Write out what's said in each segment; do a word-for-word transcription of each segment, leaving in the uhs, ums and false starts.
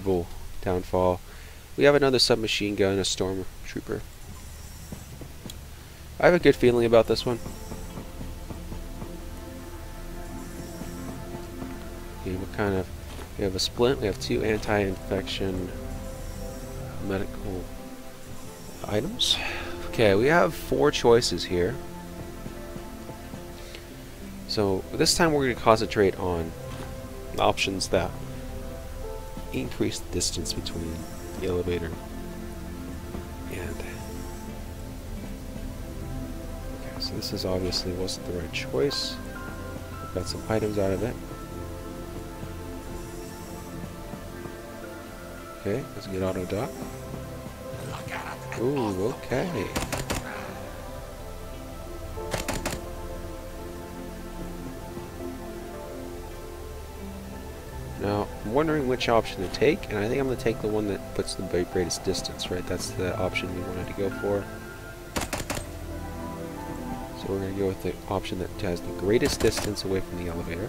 inevitable downfall. We have another submachine gun, a stormtrooper. I have a good feeling about this one. Okay, what kind of... We have a splint, we have two anti-infection medical items. Okay, we have four choices here. So this time we're going to concentrate on options that increase the distance between the elevator and... Okay, so this is obviously wasn't the right choice. Got some items out of it. Okay, let's get auto dock. Ooh, okay. Now, I'm wondering which option to take, and I think I'm going to take the one that puts the greatest distance, right? That's the option we wanted to go for. So we're going to go with the option that has the greatest distance away from the elevator.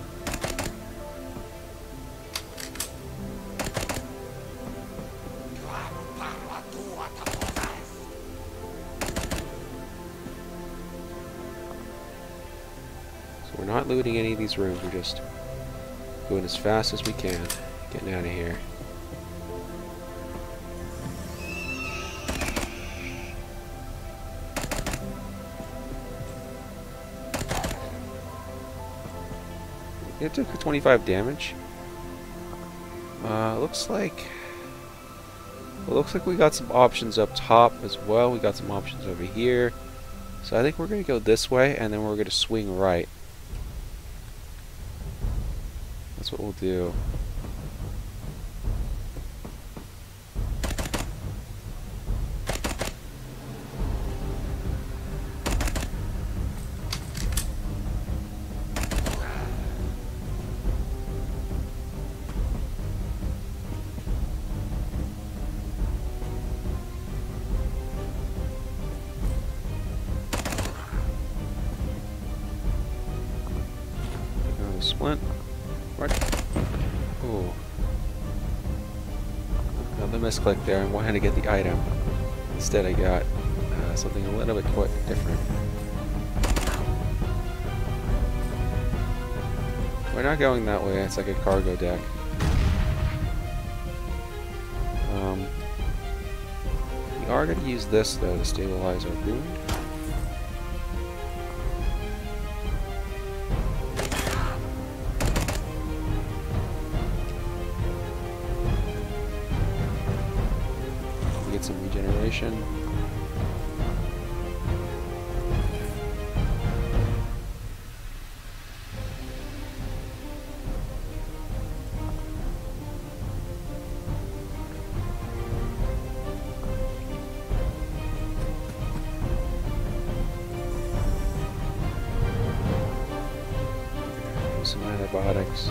So we're not looting any of these rooms, we're just going as fast as we can, getting out of here. It took twenty-five damage. Uh, looks like... Well, looks like we got some options up top as well. We got some options over here. So I think we're going to go this way, and then we're going to swing right. That's what we'll do. Splint. Right. Ooh. Another misclick there. I wanted to get the item. Instead I got uh, something a little bit quite different. We're not going that way. It's like a cargo deck. Um, we are going to use this though to stabilize our wound. Get some regeneration. Some antibiotics.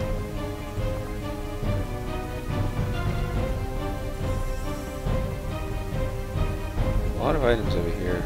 A lot of items over here.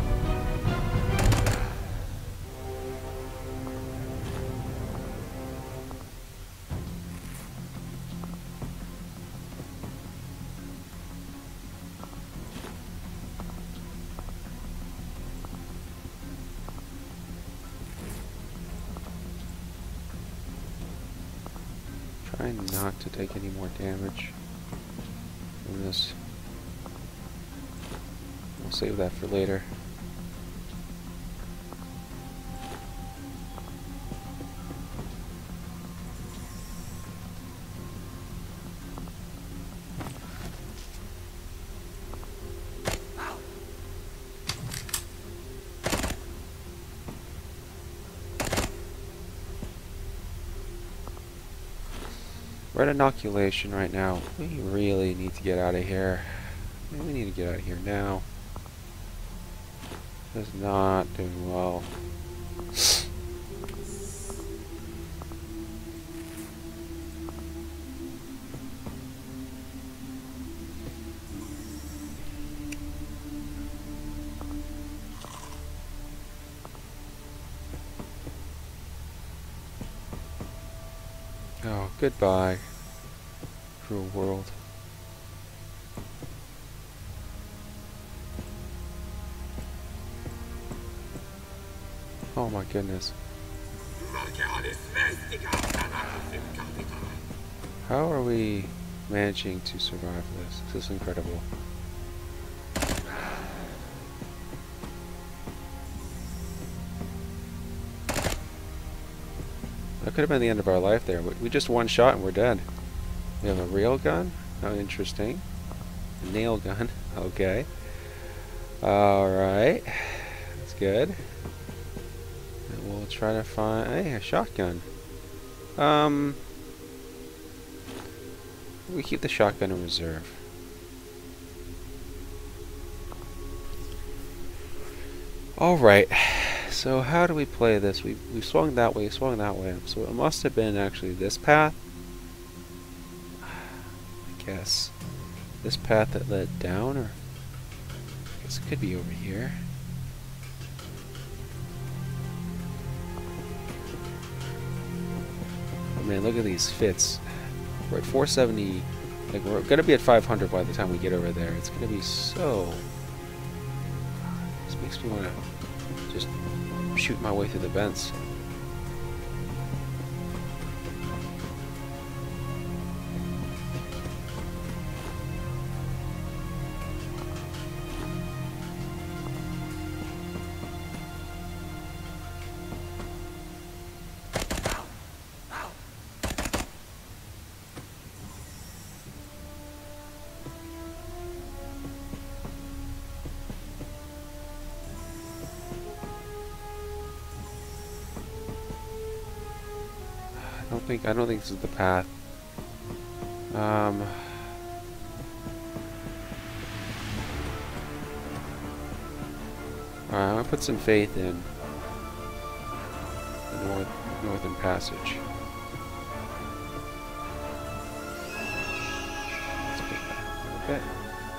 Trying not to take any more damage from this. We'll save that for later. We're at inoculation right now. We really need to get out of here. We need to get out of here now. It's not doing well. Oh, goodbye. cruel world. Oh my goodness. How are we managing to survive this? This is incredible. That could have been the end of our life there. We just one shot and we're dead. We have a rail gun. Oh, interesting. A nail gun. Okay. Alright. That's good. And we'll try to find... Hey, a shotgun. Um... We keep the shotgun in reserve. Alright. So how do we play this? We we swung that way, swung that way. So it must have been actually this path. I guess. This path that led down, or I guess it could be over here. Oh man, look at these fits. We're at four seventy. Like we're gonna be at five hundred by the time we get over there. It's gonna be so. This makes me wanna just shoot my way through the vents. I don't think I don't think this is the path. Um, Alright, I'm gonna put some faith in the North Northern Passage. Let's put that a little bit.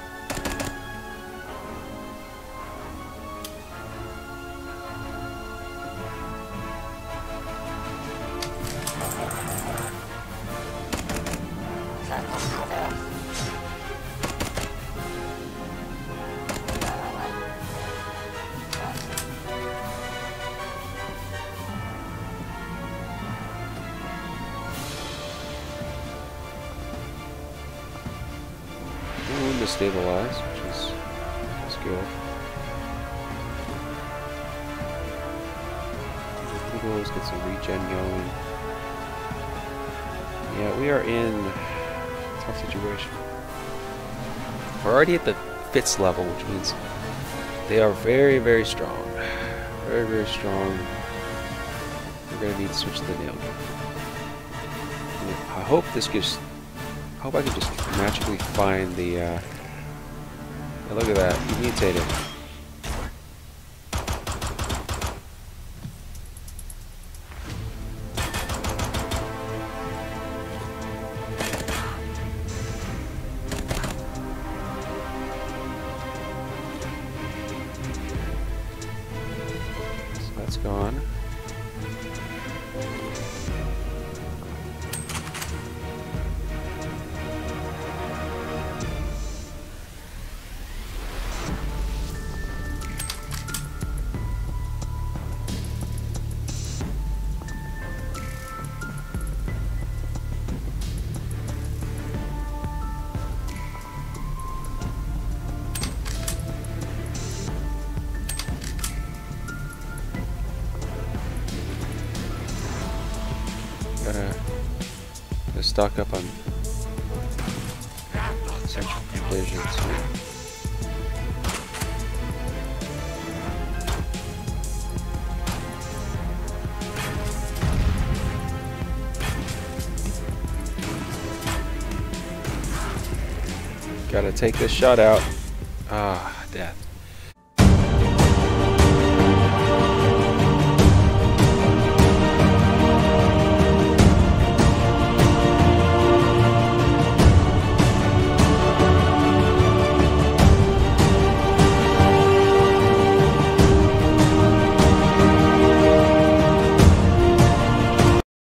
To stabilize, which is, is good. We can always get some regen going. Yeah, we are in a tough situation. We're already at the Fitz level, which means they are very, very strong. Very, very strong. We're going to need to switch to the nail gun. I hope this gives... I hope I can just magically find the, uh... oh, look at that, he mutated. So that's gone. Gotta, gotta stock up on central collisions here. Gotta take this shot out. Ah, death.